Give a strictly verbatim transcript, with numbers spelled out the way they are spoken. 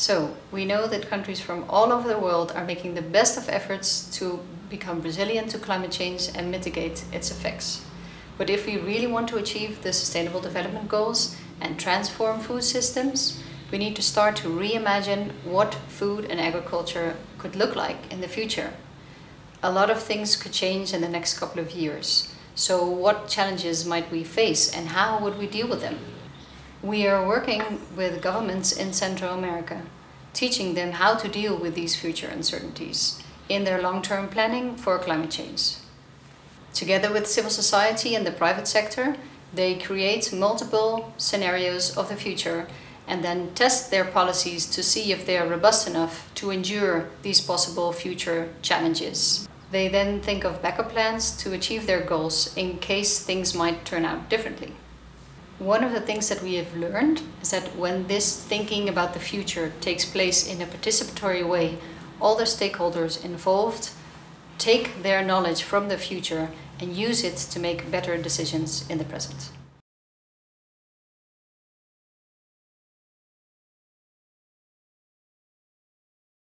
So, we know that countries from all over the world are making the best of efforts to become resilient to climate change and mitigate its effects. But if we really want to achieve the Sustainable Development Goals and transform food systems, we need to start to reimagine what food and agriculture could look like in the future. A lot of things could change in the next couple of years. So what challenges might we face and how would we deal with them? We are working with governments in Central America, teaching them how to deal with these future uncertainties in their long-term planning for climate change. Together with civil society and the private sector, they create multiple scenarios of the future and then test their policies to see if they are robust enough to endure these possible future challenges. They then think of backup plans to achieve their goals in case things might turn out differently. One of the things that we have learned is that when this thinking about the future takes place in a participatory way, all the stakeholders involved take their knowledge from the future and use it to make better decisions in the present.